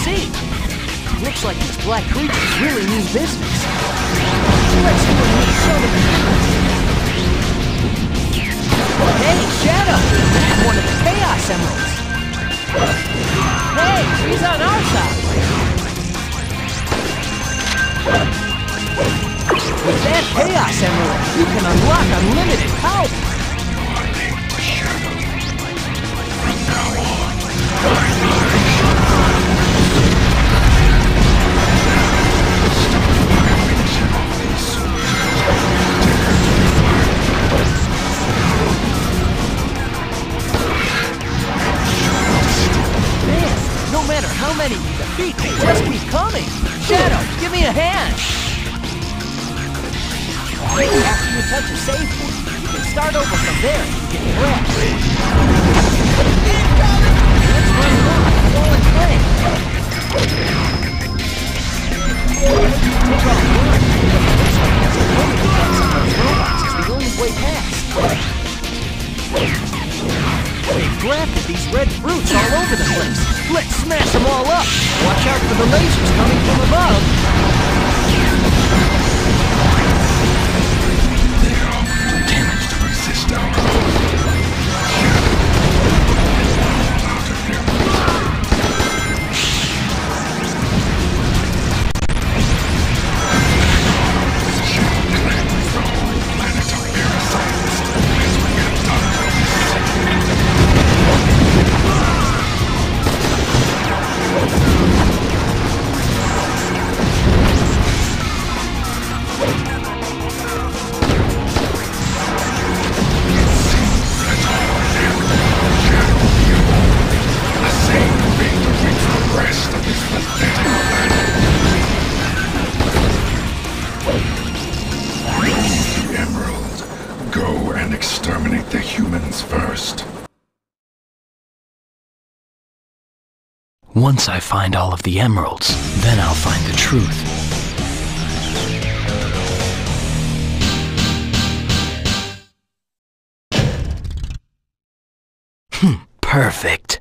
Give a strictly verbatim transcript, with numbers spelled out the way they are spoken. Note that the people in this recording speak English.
see. Looks like these black creatures really mean business. Let's do a little show them. Hey, Shadow! One of the Chaos Emeralds! Hey, he's on our side! With that Chaos Emerald, you can unlock unlimited power! From now on, no matter how many we defeat, they just keep coming! Shadow, give me a hand! After you touch a safe point, you can start over from there and get wrecked. Let's run along, ball and play! Take off one. Looks like there's a woman who thinks some of those robots is the only way past. They've grafted these red fruits all over the place. Let's smash them all up. Watch out for the lasers coming from above. they are too damaged to resist our Once I find all of the emeralds, then I'll find the truth. Hmm, perfect.